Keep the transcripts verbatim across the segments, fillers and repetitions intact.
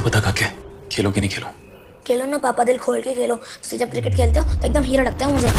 तो बता काके, खेलो कि नहीं खेलो? खेलो ना पापा, दिल खोल के खेलो। तो जब क्रिकेट खेलते हो तो एकदम हीरो लगता है मुझे।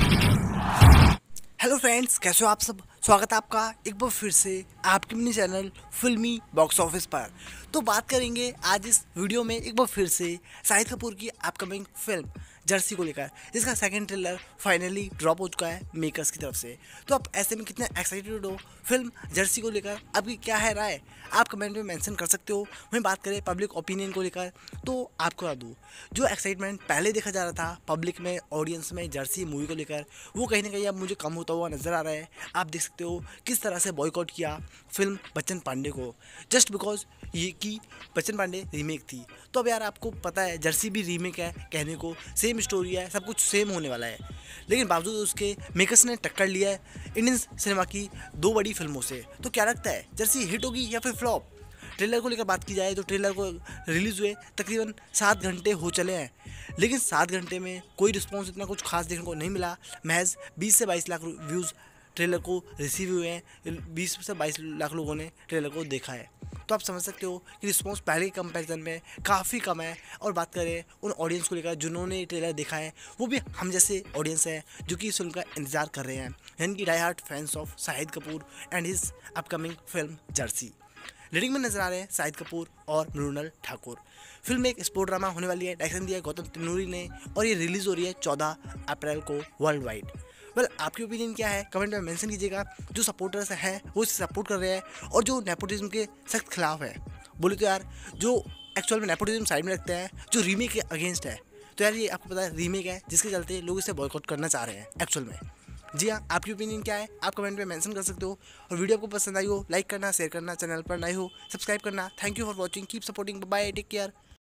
हेलो फ्रेंड्स, कैसे हो आप सब। स्वागत है आपका एक बार फिर से आपके अपने चैनल फिल्मी बॉक्स ऑफिस पर। तो बात करेंगे आज इस वीडियो में एक बार फिर से शाहिद कपूर की अपकमिंग फिल्म जर्सी को लेकर, जिसका सेकंड ट्रेलर फाइनली ड्रॉप हो चुका है मेकर्स की तरफ से। तो आप ऐसे में कितने एक्साइटेड हो फिल्म जर्सी को लेकर, आपकी क्या है राय, आप कमेंट में मेंशन कर सकते हो। वहीं बात करें पब्लिक ओपिनियन को लेकर, तो आपको बता दूँ, जो एक्साइटमेंट पहले देखा जा रहा था पब्लिक में, ऑडियंस में जर्सी मूवी को लेकर, वो कहीं ना कहीं अब मुझे कम होता हुआ नजर आ रहा है। आप देख सकते हो किस तरह से बॉयकॉट किया फिल्म बच्चन पांडे को, जस्ट बिकॉज ये कि बच्चन पांडे रीमेक थी। तो अब यार आपको पता है जर्सी भी रीमेक है, कहने को सेम स्टोरी है, सब कुछ सेम होने वाला है, लेकिन बावजूद उसके मेकर्स ने टक्कर लिया है इंडियन सिनेमा की दो बड़ी फिल्मों से। तो क्या लगता है जर्सी हिट होगी या फिर फ्लॉप? ट्रेलर को लेकर बात की जाए तो ट्रेलर को रिलीज़ हुए तकरीबन सात घंटे हो चले हैं, लेकिन सात घंटे में कोई रिस्पॉन्स इतना कुछ खास देखने को नहीं मिला। महज बीस से बाईस लाख व्यूज़ ट्रेलर को रिसीव हुए हैं, बीस से बाईस लाख लोगों ने ट्रेलर को देखा है। तो आप समझ सकते हो कि रिस्पॉन्स पहले के कंपैरिजन में काफ़ी कम है। और बात करें उन ऑडियंस को लेकर जिन्होंने ट्रेलर देखा है, वो भी हम जैसे ऑडियंस है जो कि इस फिल्म का इंतजार कर रहे हैं, यानी कि die hard fans of Shahid Kapoor and his upcoming film Jersey. Leading में नजर आ रहे हैं शाहिद कपूर और मृणाल ठाकुर। फिल्म में एक स्पोर्ट ड्रामा होने वाली है, डायरेक्शन दिया है गौतम तिनूरी ने, और ये रिलीज हो रही है चौदह अप्रैल को वर्ल्ड वाइड। वेल आपकी ओपिनियन क्या है, कमेंट में मेंशन कीजिएगा। जो सपोर्टर्स हैं वो इसे सपोर्ट कर रहे हैं, और जो नेपोटिज्म के सख्त खिलाफ है, बोले तो यार जो एक्चुअल में नेपोटिज्म साइड में रखते हैं, जो रीमेक के अगेंस्ट है, तो यार ये आपको पता है रीमेक है, जिसके चलते लोग इसे बॉयकॉट करना चाह रहे हैं एक्चुअल में। जी हाँ, आपकी ओपिनियन क्या है आप कमेंट में मेंशन कर सकते हो। और वीडियो आपको पसंद आई हो लाइक करना, शेयर करना, चैनल पर नए हो सब्सक्राइब करना। Thank you for watching, keep supporting, bye, take care.